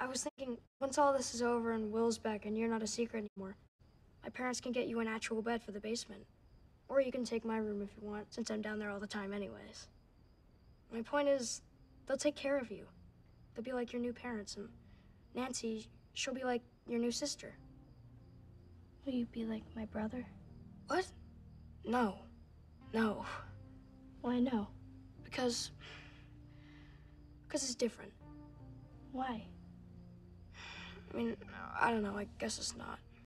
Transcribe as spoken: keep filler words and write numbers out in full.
was thinking, once all this is over and Will's back and you're not a secret anymore, my parents can get you an actual bed for the basement. Or you can take my room if you want, since I'm down there all the time anyways. My point is, they'll take care of you. They'll be like your new parents, and Nancy, she'll be like your new sister. Will you be like my brother? What? No. No. Why no? Because... Because it's different. Why? I mean, I don't know, I guess it's not.